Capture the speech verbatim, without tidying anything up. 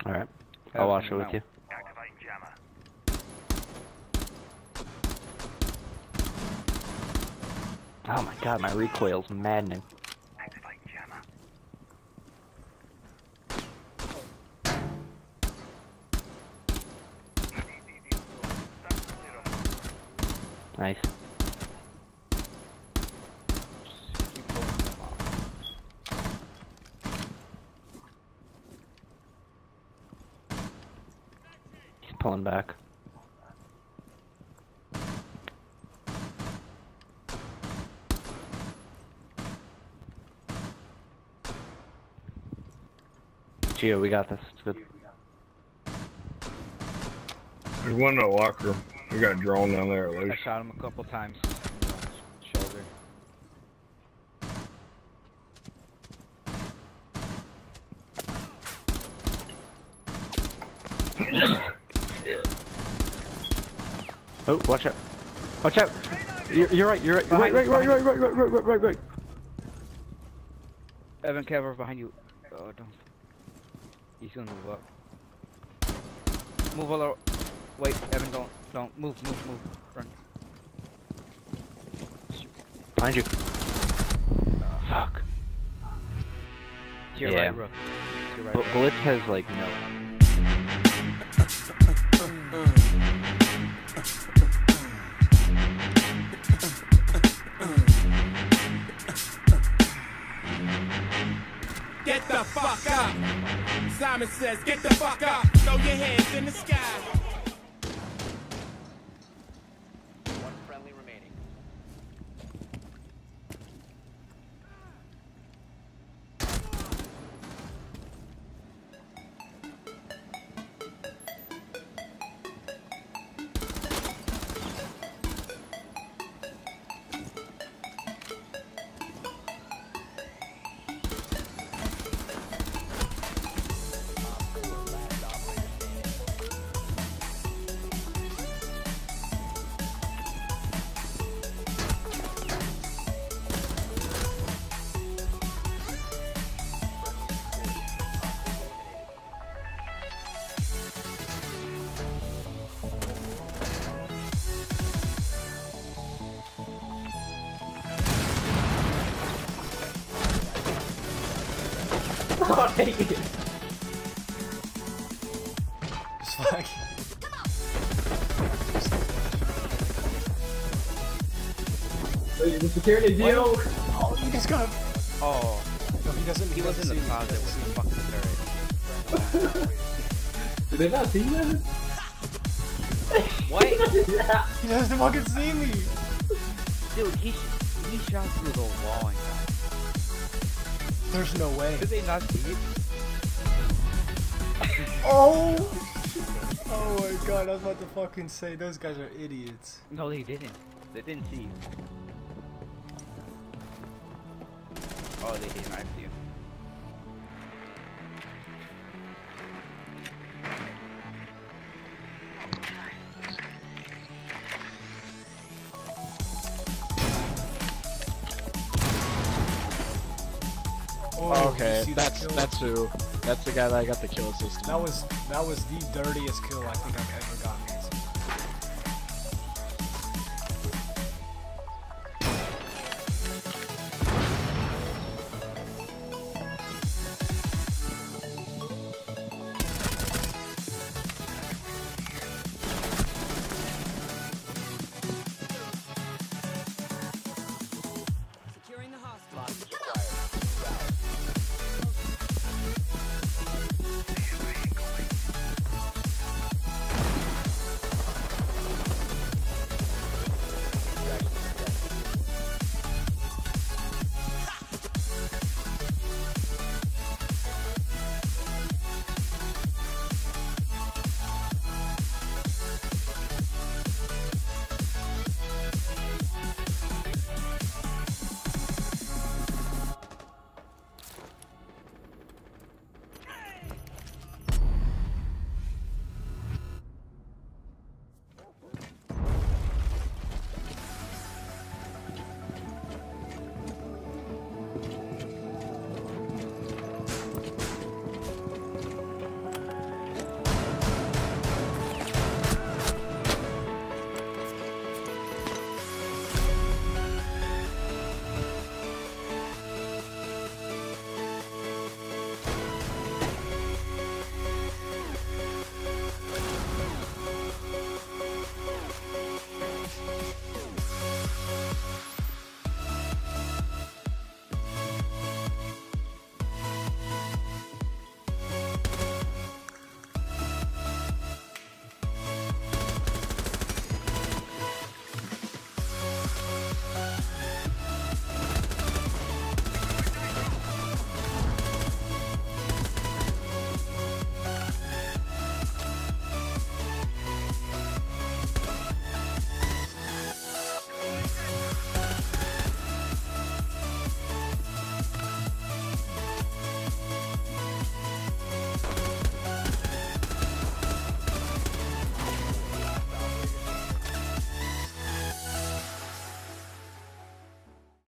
Alright. I'll watch it with you. Oh my god, my recoil's maddening. Nice. He's pulling back. Gio, we got this. It's good. There's one in the locker room. We got a drone down there at I least. shot him a couple times in the shoulder. Oh, watch out. Watch out! You're, you're right, you're right. Right, right, right, right, right, right, right, right, right, right. Evan, cover behind you. Oh, don't. He's gonna move up. Move all over. Wait, Evan, don't, don't move, move, move. Run. Behind you. Fuck. To your Yeah. right, Rook. To your right. But Blitz has like no. Get the fuck up! Simon says, get the fuck up! Throw your hands in the sky! One friendly remaining. Oh, dang it. Just like... Wait, the security deal. Oh, you just gotta... Oh, No, he doesn't... he was in the closet with the fucking turret. Did they not see that? What? He doesn't fucking see me! Dude, he, he shot through the wall and got. There's no way. Did they not see it? Oh! Oh my god, I was about to fucking say, those guys are idiots. No, they didn't. They didn't see you. Oh, they didn't. I see you. Oh, Okay, you see that that's kill? that's who. That's the guy that I got the kill assist. That was that was the dirtiest kill I think I've